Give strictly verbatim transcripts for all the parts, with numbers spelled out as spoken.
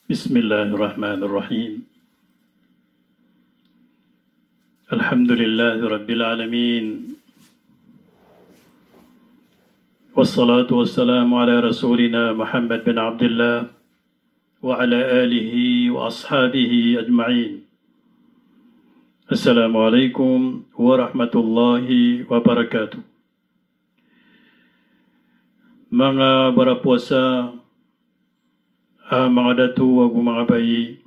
بسم الله الرحمن الرحيم الحمد لله رب العالمين والصلاة والسلام على رسولنا محمد بن عبد الله وعلى آله وأصحابه أجمعين. السلام عليكم ورحمة الله وبركاته. Mga barapuasa, uh, mga datu ug mga bayi,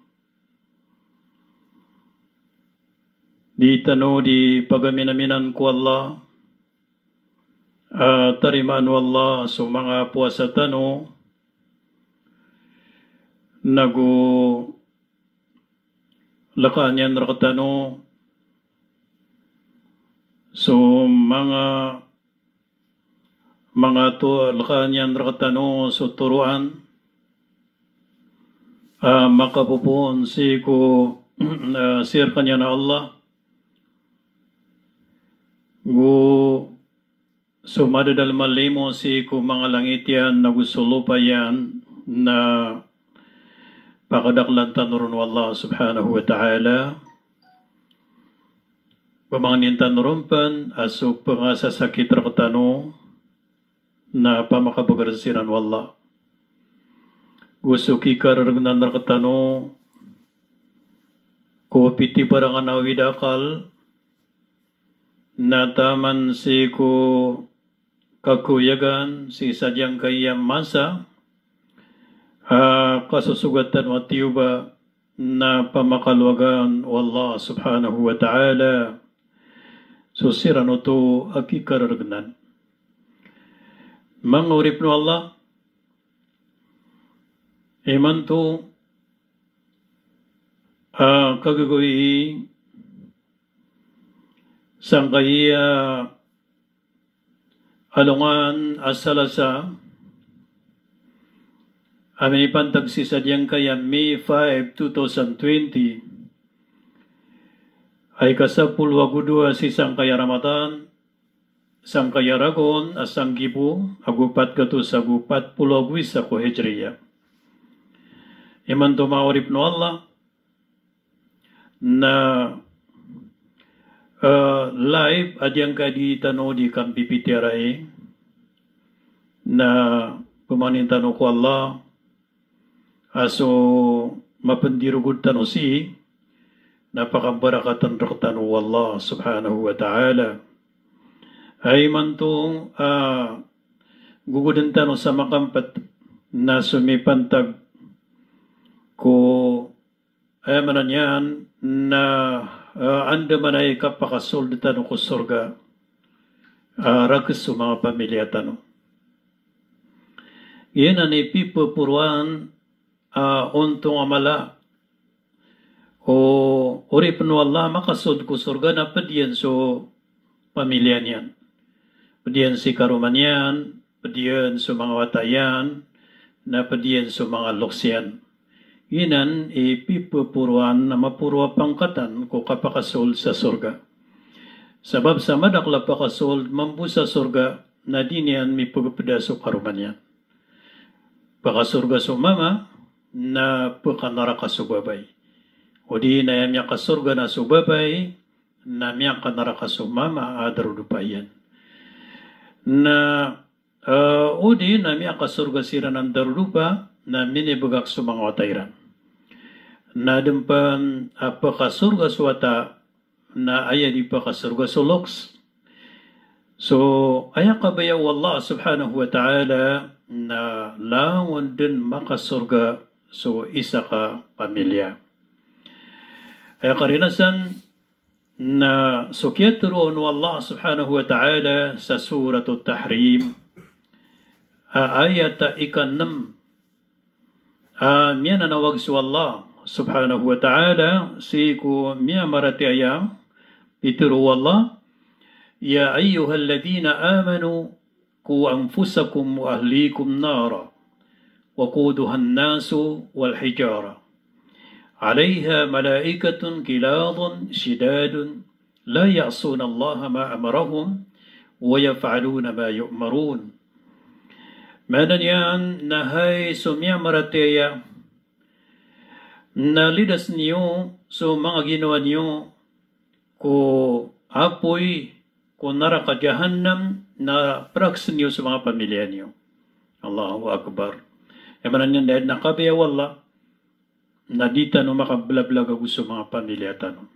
di tanu di pagaminaminan ko Allah, uh, tarimaan Allah so mga puasa tanu nagu lakanyan rakatano so mga mga to lakanyan rakatano so turuan Uh, makapupun si ko uh, sir kanya na Allah gu sumada dal malimo si ko mga langit yan na gusulupayan na pakadaklan tanurun Allah subhanahu wa ta'ala pamangnin tanurumpan asuk pangasasakit rakatano na pamakabagarasiran wallah gusto kikaragnan nakatano ko piti parang anawidakal na taman si ko kakuyagan si sadyang kayang masa uh, kasusugatan wa tiyuba na pamakalwagan wallah subhanahu wa ta'ala so sirano to akikaragnan mangurip no Allah Iman to uh, kagagawin sangkaya alungan asalasa amin ipantag si sadyang kaya May fifth, twenty twenty ay kasapul wagudua si sangkaya Ramadan sangkaya ragon asang gibu agupat kato sa agupat pulawis sa kohejriya Iman to maurip no Allah na uh, live adyang kadi tano di kampipitiarai na pumanintano ko Allah aso mapandirugod tano si napakabarakatan rakatano Allah subhanahu wa ta'ala ay man to uh, gugudan tano sa makampat na sumipantag ko ay manan yan na uh, anda man ay kapakasolda tanong ko sorga uh, ragas sa mga pamilya tanong. Yan ang ipipupuruan uh, untong amala o urip no Allah makasod ko sorga na padiyan so pamilya niyan. Padiyan si karuman yan, padiyan sa mga watayan, na padiyan sa mga loksyan. Inan ipipupuruan na mapurwa pangkatan ko kapakasol sa surga. Sabab sa madakla pakasol mambu sa surga na dinian mi pagpedaso karuman yan. Pakasurga sumama na pakanaraka subabay. O di na yamya kasurga na subabay na miya kanaraka sumama adarudupayan. Na uh, o di na miya kasurga sira ng darudupa na minibagak sa mga watayran. Na dempan apakasurga swata na aya di pakasurga soloks. So aya kabayaw Allah subhanahu wa ta'ala na lawan din makasurga so isa ka pamilya. Aya karinasan na sukyaturo no Allah subhanahu wa ta'ala sa suratul Tahrim ayat ikanam Uh, miya nanawag sa Allah subhanahu wa ta'ala si ku miya marati ayam ituru Allah ya ayyuhalladhina amanu ku anfusakum wa ahlikum nara wa quduha an-nasu wal hijara عليها ملائكة غلاظ شداد لا يعصون الله ما أمرهم ويفعلون ما يؤمرون Manan yan nahay sumya marateya na lidas niyo so mga ginawa niyo ko apoy ko naraka jahannam na praks niyo sa mga pamilya niyo. Allahu Akbar. E manan yan dahil nakabiya wala na di tano makablablag gusto mga pamilya tano.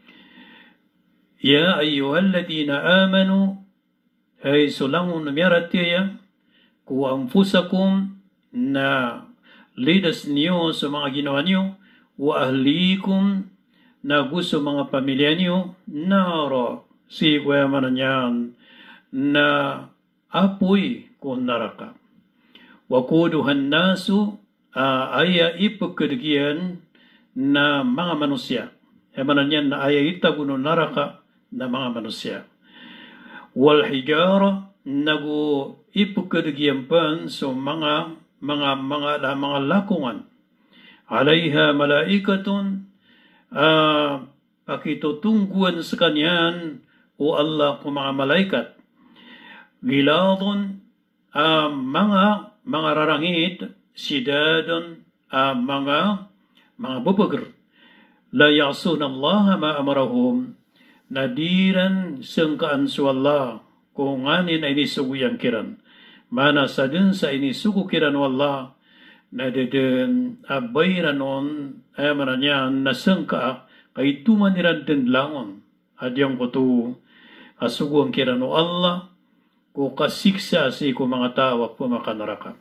Ya ayyuhalladhina amanu ay sulangun miyaratiya ku anfusakum na lidas niyo sa mga ginawa niyo wa ahlikum na gusto mga pamilya niyo naro si kuya manan yan na apoy kung naraka. Wakuduhan nasu uh, aya ipagkirgian na mga manusia. Emanan yan na aya itaguno naraka na mga manusia. Wal hijara nagu ipagkirgian pan so mga mga mga mga, mga lakungan. Alaiha malaikatun uh, pakitutungguan sa kanyan o Allah kung mga malaikat. Giladon uh, mga mga rarangit, sidadon, uh, mga mga bubagr. La yasun Allah ma amarahum, nadiran sangkaan su Allah, kung nganin ay nisuguyang kiran. Mana sa dun sa inisugu kiran wallah, nadadun abayran on, ay maranyan, nasangka, kay tumaniran din langon. Adyang ko to, asuguang kiran o Allah, ko kasiksa si ko mga tawag po makanaraka.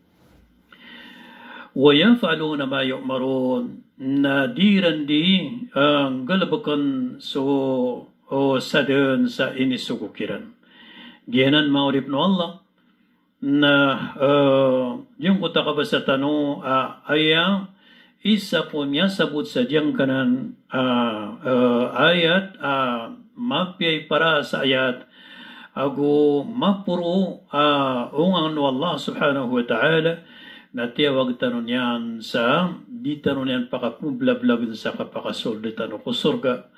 Waya falo na mayo maron na diran di ang galabakan so o sadun sa inisugukiran. Giyanan maurip no Allah na uh, yung kuta ka ba sa tanong uh, aya isa po niya sabot sa diyang kanan uh, uh, ayat uh, mapiyay para sa ayat ago mapuro uh, ungang no Allah subhanahu wa ta'ala na tiyawag tanon yan sa di tanon yan pakapublablab sa kapakasol di tanon ko surga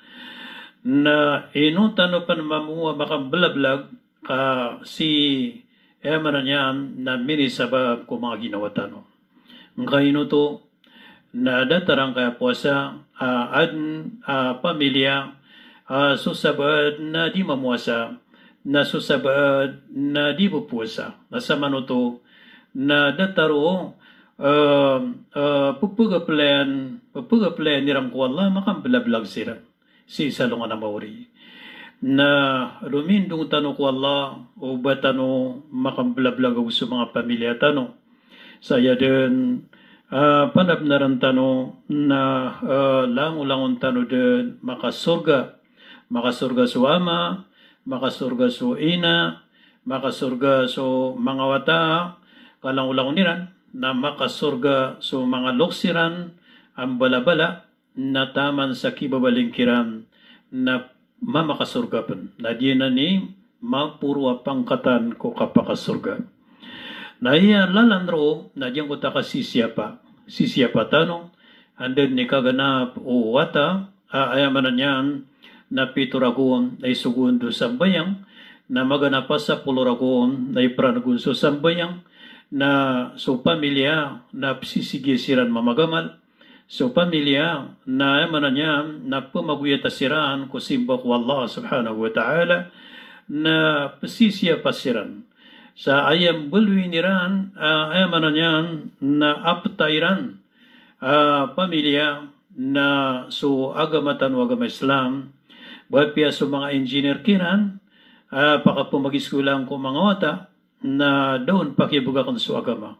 na ino tanon pan mamuha makablablag ka si emanan yan na minisabab ko mga ginawa tanon. Ngayon to na datarang kaya puasa uh, ad uh, pamilya uh, susabad na di mamuasa na susabad na di pupuasa. Nasa manuto na dataro uh, uh, pupugaplan pupugaplan nirang ko Allah makamblablag sila si salungan na mauri. Na lumindong tanong ko Allah o ba tanong makamblablag sa mga pamilya tanong. Saya din uh, panabnaran tanong na uh, langulangon tanong din makasurga. Makasurga su ama, makasurga su ina, makasurga su mga wata, kalang-ulang niran, na makasurga su mga luksiran, ang balabala, na taman sa kibabalingkiran, na mamakasurga pan. Na di na ni, mapurwa pangkatan ko kapakasurga. Na iya lalandro, na diyan ko taka sisiyapa. Sisiyapa tanong, andun ni kaganap o wata, ayaman na niyan, na pituragon ay sugun do sambayang, na maganapa sa puluragon ay pranagun so sambayang, na so pamilya na sisigisiran mamagamal, so pamilya na emanan niya na pumaguyatasiran ko simba ko Allah subhanahu wa ta'ala na pasisya pasiran. Sa ayam bulwi niran, uh, emanan niya na aptairan uh, pamilya na so agamatan o agama Islam, buhat piya so mga engineer kiran, uh, pakapumagiskulang ko mga wata, na doon pakibuga kong so agama.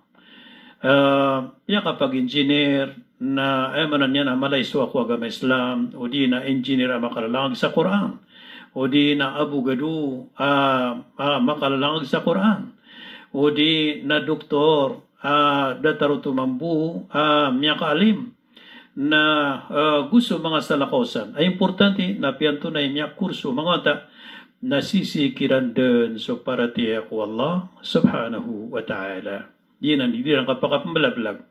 Uh, piya kapag engineer, na emanan niya na malay so ako agama Islam, o di na engineer ang makalalang sa Quran, o di na abogado uh, uh, makalalang sa Quran, o di na doktor, uh, dataro tumambu, uh, miyaka alim, na uh, gusto mga salakosan. Ay importante na piyanto na imya kurso mga ta na sisikiran din so para tiya ko Allah subhanahu wa ta'ala. Yan ang hindi lang kapakapambalablag.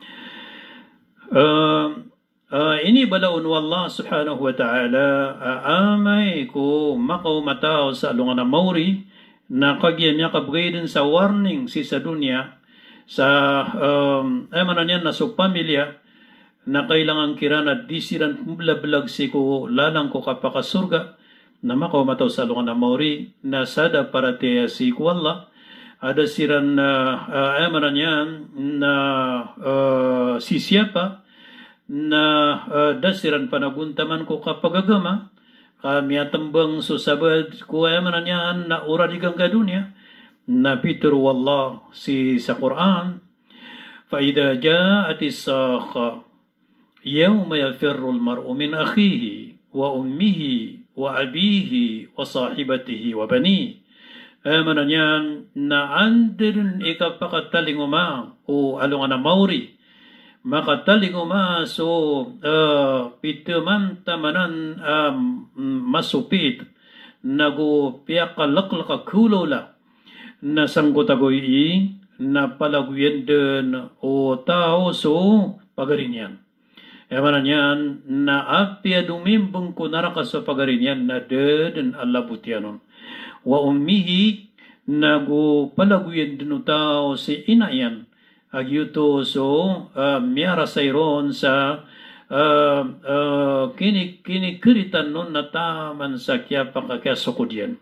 Uh, uh, ini balaun wallah subhanahu wa ta'ala uh, amay ko makaumataw sa alungan na mauri na kagyan niya kabgay din sa warning si sa dunya sa um, ay manan yan na so pamilya na kailangan kirana disiran blablag si ko lalang ko kapakasurga na makaw mataw sa lungan na mauri na sada para teya si ko Allah ada siran na uh, amaran yan na uh, si siapa na uh, dasiran panaguntaman ko kapagagama kami atambang susabad ko amaran yan na ura di ka dunia na Peter wallah si sa Quran فإذا جاءت الساخة يوم يفر المرء من أخيه وأمه وأبيه وصاحبته وبنيه آمنا نيان نا عندن إكا فقتلهما أو ألونا موري ما قتلهما سو بيتمان تمنان مسوبيت نغو بيقا لقلق كولولا نسانغو تغوي na palaguyan din o tao so pagarinyan. Ewan niyan na apya dumimbang ko naraka sa pagarinyan na din Allah butyanon. Wa ummihi na go palaguyan din o tao si inayan. Agyuto so uh, miyara sayron sa uh, uh, kini kinikiritan nun na taman sa kya pakakasukudyan.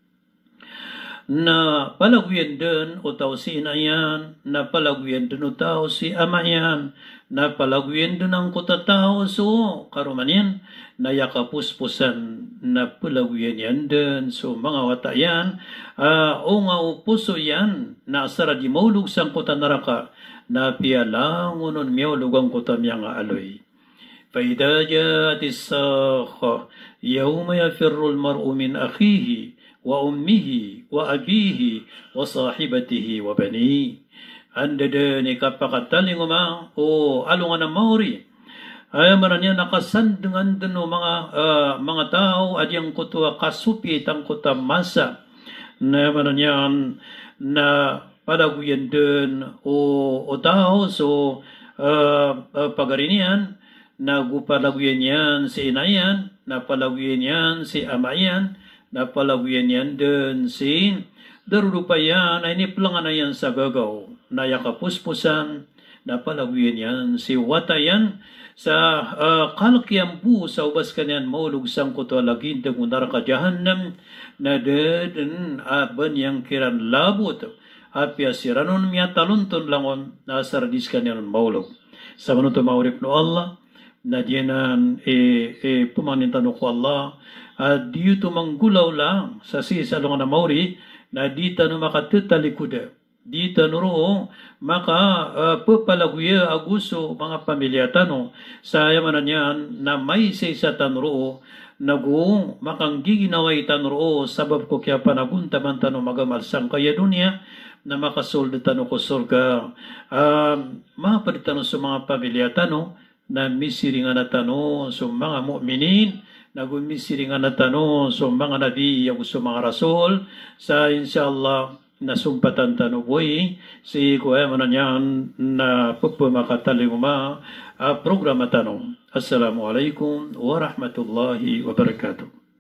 Na palaguyan din o tao si inayan, na palaguyan din o tao si amayan, na palaguyan din ang kutatao so karumanin, na yakapuspusan na palaguyan yan din so mga wata yan, uh, o nga o puso yan, na asara di maulog sang kutanaraka, na pialangunon miyaulog ang kutamiyang aloy. فإذا جاءت الساخة يوم يفر المرء من أخيه وأمه وأبيه وصاحبته وبنيه andadani kapakatalinga o alungan na mauri ay maran niya nakasandungan dun mga uh, mga tao at yung kutua kasupit ang kuta masa na maran niya na palaguyan dun o, o tao so uh, uh, pagarinian na gupalaguyan yan si inayan na palaguyan yan si amayan na palaguyan yan din si darurupayan ay niplangan na yan sa gagaw na yakapuspusan na palaguyan yan si watayan sa uh, kalkiampu sa ubas kanyan maulog sang kuto lagin tegunar ka jahannam na din aban yang kiran labot apya siranon miya talunton langon na sardis kanyan maulog sa manuto maurip no Allah na diyanan e, e pumanintan ko Allah at dito manggulaw lang sa sisalong na mauri na dito no makatutalikuda dito no maka uh, pupalaguya aguso mga pamilya tano sa yamanan yan na may sa tanro nagu makang giginaway tanro sabab ko kaya panagunta man tano magamalsang kaya dunia na makasoldo tano ko surga uh, mapalitano sa mga pamilya tano na misiringan na tano sa mga mu'minin, nagumisiringan na tano sa mga nabi, yung sa mga rasul, sa inshallah na sumpatan tano boy, si kuya man yan na pupumakataling ma programa tanong. Assalamualaikum warahmatullahi wabarakatuh.